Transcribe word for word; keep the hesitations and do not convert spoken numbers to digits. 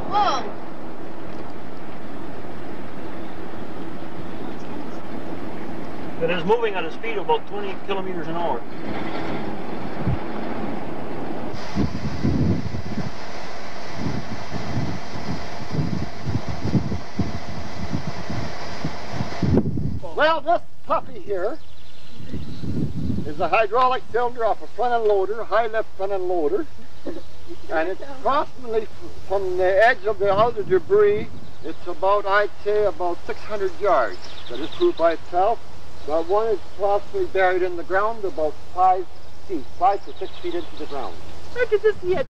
Whoa! It is moving at a speed of about twenty kilometers an hour. Well, this puppy here is a hydraulic cylinder off a front end loader, high lift front end loader, and it's approximately from the edge of the outer debris, it's about, I'd say, about six hundred yards. That is true by itself. But one is approximately buried in the ground about five feet, five to six feet into the ground. Look at this yet.